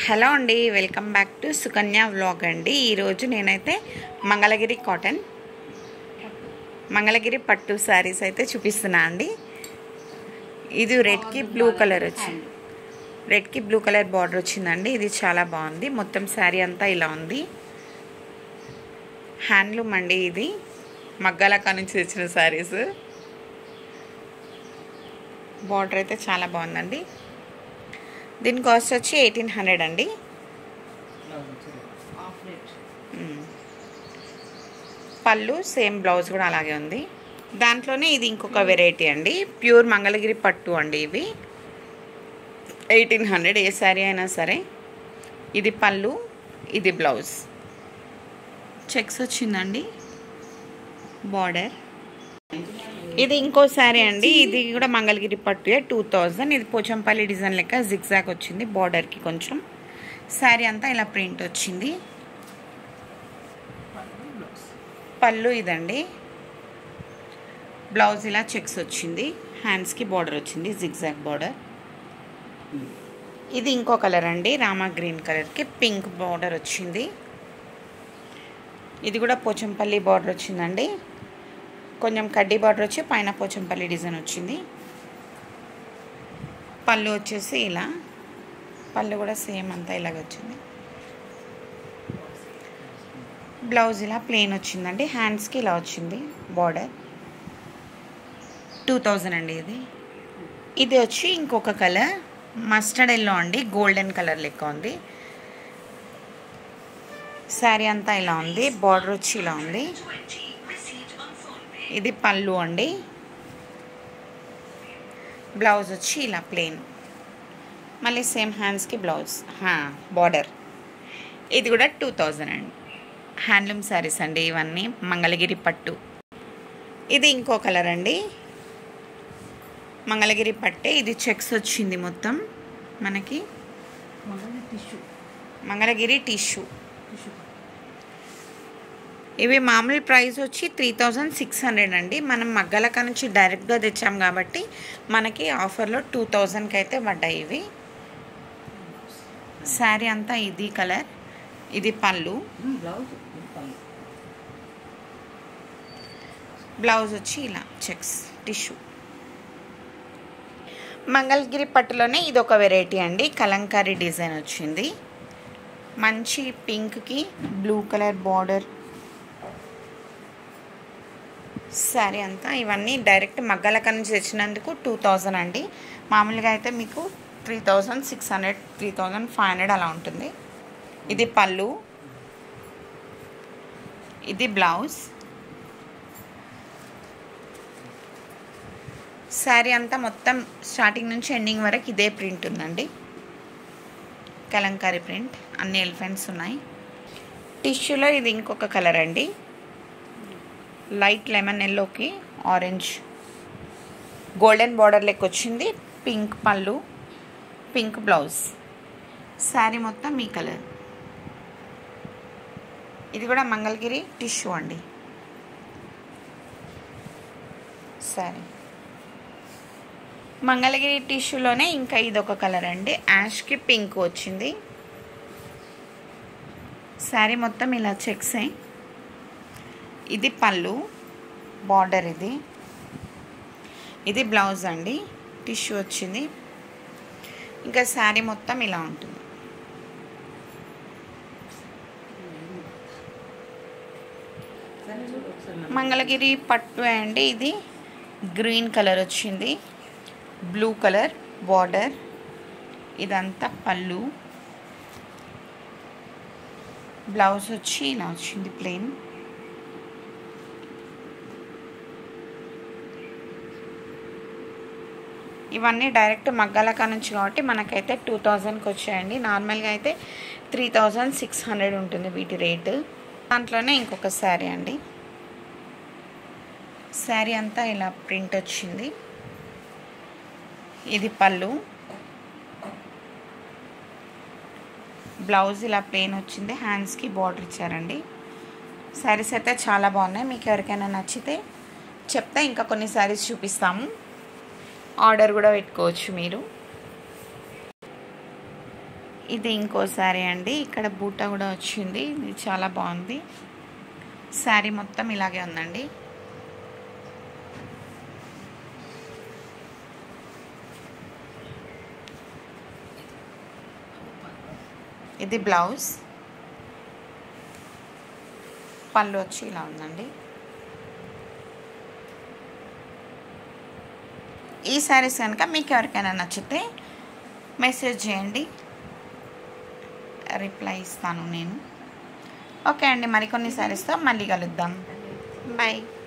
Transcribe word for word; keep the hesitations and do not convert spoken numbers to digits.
Hello అండి, welcome back to Sukanya vlog అండి. ఈరోజు నేనైతే మంగళగిరి కాటన్ మంగళగిరి పట్టు శారీస్ అయితే చూపిస్తున్నా అండి. ఇది రెడ్కి బ్లూ కలర్ వచ్చింది, రెడ్కి బ్లూ కలర్ బార్డర్ వచ్చిందండి. ఇది చాలా బాగుంది. మొత్తం శారీ అంతా ఇలా ఉంది. హ్యాండ్లూమ్ అండి. ఇది మగ్గాలకా నుంచి తెచ్చిన శారీస్. బార్డర్ అయితే చాలా బాగుందండి. దీని కాస్ట్ వచ్చి ఎయిటీన్ హండ్రెడ్ అండి. పళ్ళు సేమ్, బ్లౌజ్ కూడా అలాగే ఉంది. దాంట్లోనే ఇది ఇంకొక వెరైటీ అండి, ప్యూర్ మంగళగిరి పట్టు అండి. ఇవి ఎయిటీన్ హండ్రెడ్ ఏ శారీ అయినా సరే. ఇది పళ్ళు, ఇది బ్లౌజ్. చెక్స్ వచ్చిందండి బార్డర్. ఇది ఇంకో శారీ అండి. ఇది కూడా మంగళగిరి పట్టు టూ థౌజండ్. ఇది పోచంపల్లి డిజైన్ లెక్క జిగ్జాగ్ వచ్చింది బార్డర్కి. కొంచెం శారీ అంతా ఇలా ప్రింట్ వచ్చింది. పళ్ళు ఇదండి. బ్లౌజ్ ఇలా చెక్స్ వచ్చింది. హ్యాండ్స్కి బార్డర్ వచ్చింది, జిగ్జాగ్ బార్డర్. ఇది ఇంకో కలర్ అండి, రామా గ్రీన్ కలర్కి పింక్ బార్డర్ వచ్చింది. ఇది కూడా పోచంపల్లి బార్డర్ వచ్చిందండి. కొంచెం కడ్డీ బార్డర్ వచ్చి పైన పోచంపల్లి డిజైన్ వచ్చింది. పళ్ళు వచ్చేసి ఇలా, పళ్ళు కూడా సేమ్ అంతా ఇలాగ వచ్చింది. బ్లౌజ్ ఇలా ప్లెయిన్ వచ్చిందండి. హ్యాండ్స్కి ఇలా వచ్చింది బార్డర్. టూ థౌజండ్ అండి ఇది. ఇది వచ్చి ఇంకొక కలర్ మస్టర్డ్ ఎల్లో అండి, గోల్డెన్ కలర్ లెక్క ఉంది. శారీ అంతా ఇలా ఉంది. బార్డర్ వచ్చి ఇలా ఉంది. ఇది పళ్ళు అండి. బ్లౌజ్ వచ్చి ఇలా ప్లెయిన్, మళ్ళీ సేమ్ హ్యాండ్స్కి బ్లౌజ్, బార్డర్. ఇది కూడా టూ థౌజండ్ అండి. హ్యాండ్లూమ్ శారీస్ అండి ఇవన్నీ, మంగళగిరి పట్టు. ఇది ఇంకో కలర్ అండి, మంగళగిరి పట్టే. ఇది చెక్స్ వచ్చింది మొత్తం మనకి. మంగళగిరి టిష్యూ. ఇవి మామూలు ప్రైస్ వచ్చి త్రీ థౌజండ్ సిక్స్ హండ్రెడ్ అండి. మనం మగ్గలకా నుంచి డైరెక్ట్గా తెచ్చాం కాబట్టి మనకి ఆఫర్లో టూ థౌజండ్కి అయితే పడ్డాయి ఇవి. శారీ అంతా ఇది కలర్. ఇది పళ్ళు, బ్లౌజ్ వచ్చి ఇలా చెక్స్ టిష్యూ. మంగళగిరి పట్టులోనే ఇది ఒక వెరైటీ అండి, కలంకారీ డిజైన్ వచ్చింది. మంచి పింక్కి బ్లూ కలర్ బార్డర్. శారీ అంతా ఇవన్నీ డైరెక్ట్ మగ్గలకా నుంచి తెచ్చినందుకు టూ థౌజండ్ అండి. మామూలుగా అయితే మీకు three thousand six hundred three thousand five hundred అలా ఉంటుంది. ఇది పళ్ళు, ఇది బ్లౌజ్. శారీ అంతా మొత్తం స్టార్టింగ్ నుంచి ఎండింగ్ వరకు ఇదే ప్రింట్ ఉందండి, కలంకారీ ప్రింట్. అన్ని ఎలిఫెంట్స్ ఉన్నాయి. టిష్యూలో ఇది ఇంకొక కలర్ అండి, లైట్ లెమన్ ఎల్లోకి ఆరెంజ్ గోల్డెన్ బార్డర్ లెక్క వచ్చింది. పింక్ పళ్ళు, పింక్ బ్లౌజ్. శారీ మొత్తం ఈ కలర్. ఇది కూడా మంగళగిరి టిష్యూ అండి శారీ. మంగళగిరి టిష్యూలోనే ఇంకా ఇదొక కలర్ అండి, యాష్కి పింక్ వచ్చింది. శారీ మొత్తం ఇలా చెక్సే. ఇది పళ్ళు, బార్డర్. ఇది ఇది బ్లౌజ్ అండి, టిష్యూ వచ్చింది. ఇంకా శారీ మొత్తం ఇలా ఉంటుంది. మంగళగిరి పట్టు అండి. ఇది గ్రీన్ కలర్ వచ్చింది, బ్లూ కలర్ బార్డర్. ఇదంతా పళ్ళు, బ్లౌజ్ వచ్చి ఇలా వచ్చింది ప్లెయిన్. ఇవన్నీ డైరెక్ట్ మగ్గాలకా నుంచి కాబట్టి మనకైతే టూ థౌజండ్కి వచ్చాయండి. నార్మల్గా అయితే త్రీ థౌజండ్ సిక్స్ హండ్రెడ్ ఉంటుంది వీటి రేటు. దాంట్లోనే ఇంకొక శారీ అండి. శారీ అంతా ఇలా ప్రింట్ వచ్చింది. ఇది పళ్ళు, బ్లౌజ్ ఇలా ప్లెయిన్ వచ్చింది. హ్యాండ్స్కి బార్డర్ ఇచ్చారండి. శారీస్ అయితే చాలా బాగున్నాయి. మీకు ఎవరికైనా నచ్చితే చెప్తే ఇంకా కొన్ని శారీస్ చూపిస్తాము, ఆర్డర్ కూడా పెట్టుకోవచ్చు మీరు. ఇది ఇంకో శారీ అండి. ఇక్కడ బూటా కూడా వచ్చింది. ఇది చాలా బాగుంది. శారీ మొత్తం ఇలాగే ఉందండి. ఇది బ్లౌజ్, పళ్ళు వచ్చి ఇలా ఉందండి. ఈ శారీస్ కనుక మీకు ఎవరికైనా నచ్చితే మెసేజ్ చేయండి, రిప్లై ఇస్తాను నేను. ఓకే అండి, మరికొన్ని శారీస్తో మళ్ళీ కలుద్దాం. బాయ్.